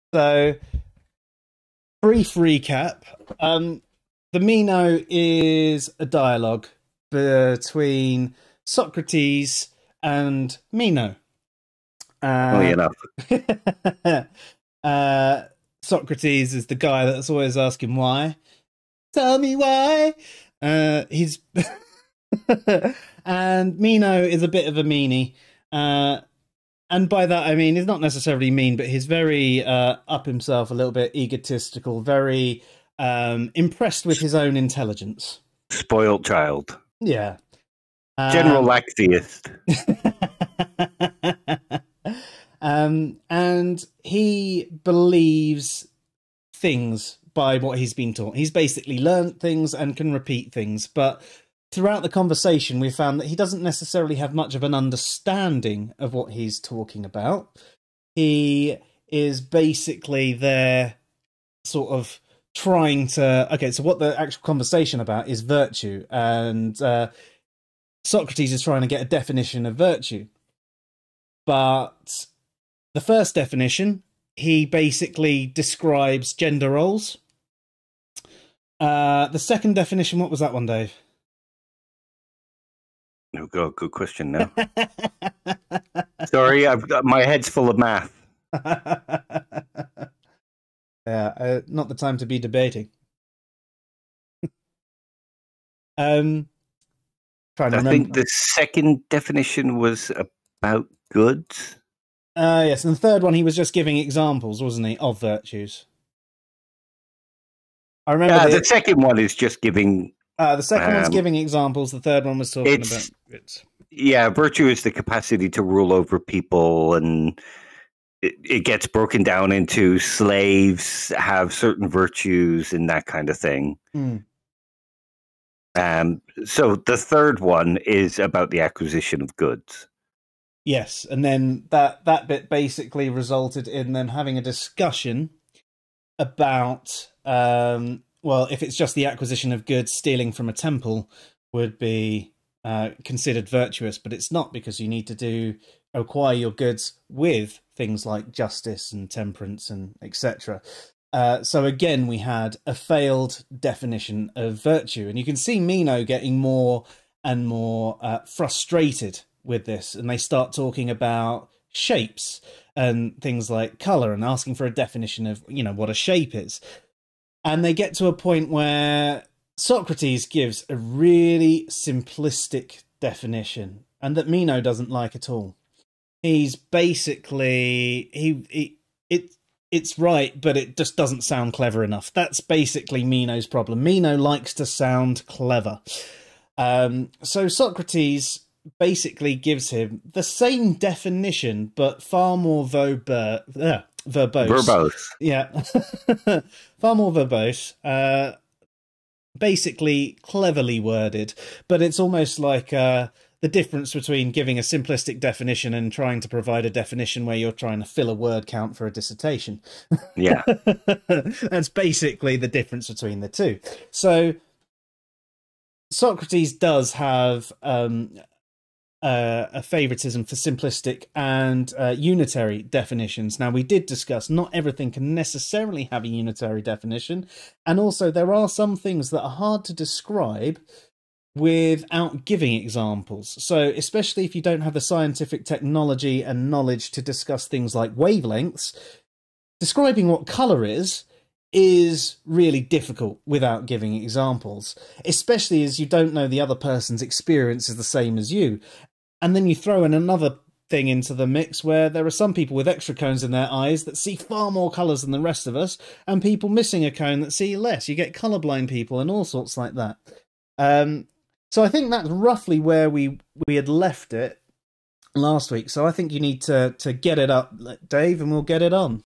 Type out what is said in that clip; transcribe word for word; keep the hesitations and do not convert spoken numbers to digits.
So, brief recap. Um, the Meno is a dialogue between Socrates and Meno. Uh, enough. uh, Socrates is the guy that's always asking why. Tell me why. Uh, he's and Meno is a bit of a meanie. Uh, and by that I mean he's not necessarily mean, but he's very uh, up himself, a little bit egotistical, very um, impressed with his own intelligence. Spoiled child. Yeah. General Um, laxist. um, and he believes things by what he's been taught. He's basically learned things and can repeat things, but throughout the conversation we found that he doesn't necessarily have much of an understanding of what he's talking about. He is basically there sort of trying to... Okay, so what the actual conversation about is virtue, and uh, Socrates is trying to get a definition of virtue. But the first definition, he basically describes gender roles. Uh, the second definition, what was that one, Dave? Oh god, good question now. Sorry, I've got my head's full of math. Yeah, uh, not the time to be debating. um, trying to I remember. think the second definition was about goods. Uh, yes, and the third one, he was just giving examples, wasn't he, of virtues? I remember. Yeah, the, the second one is just giving. Uh, the second um, one's giving examples. The third one was talking about it. Yeah, virtue is the capacity to rule over people, and it, it gets broken down into slaves have certain virtues and that kind of thing. Mm. Um, so the third one is about the acquisition of goods. Yes, and then that, that bit basically resulted in them having a discussion about, um, well, if it's just the acquisition of goods, stealing from a temple would be uh, considered virtuous, but it's not, because you need to do acquire your goods with things like justice and temperance and et cetera. Uh, so again, we had a failed definition of virtue, and you can see Meno getting more and more uh, frustrated with this, and they start talking about shapes and things like color and asking for a definition of, you know, what a shape is. And they get to a point where Socrates gives a really simplistic definition, and that Meno doesn't like at all. He's basically he, he it it's right, but it just doesn't sound clever enough. That's basically Meno's problem. Meno likes to sound clever. Um, so Socrates basically gives him the same definition, but far more verba uh, verbose. Verbose. Yeah. Far more verbose. Uh, basically cleverly worded, but it's almost like uh, the difference between giving a simplistic definition and trying to provide a definition where you're trying to fill a word count for a dissertation. Yeah. That's basically the difference between the two. So Socrates does have um, uh, a favoritism for simplistic and uh, unitary definitions. Now, we did discuss not everything can necessarily have a unitary definition, and also there are some things that are hard to describe without giving examples. So especially if you don't have the scientific technology and knowledge to discuss things like wavelengths, describing what color is is really difficult without giving examples, especially as you don't know the other person's experience is the same as you. And then you throw in another thing into the mix where there are some people with extra cones in their eyes that see far more colours than the rest of us, and people missing a cone that see less. You get colourblind people and all sorts like that. Um, so I think that's roughly where we we had left it last week. So I think you need to, to get it up, Dave, and we'll get it on.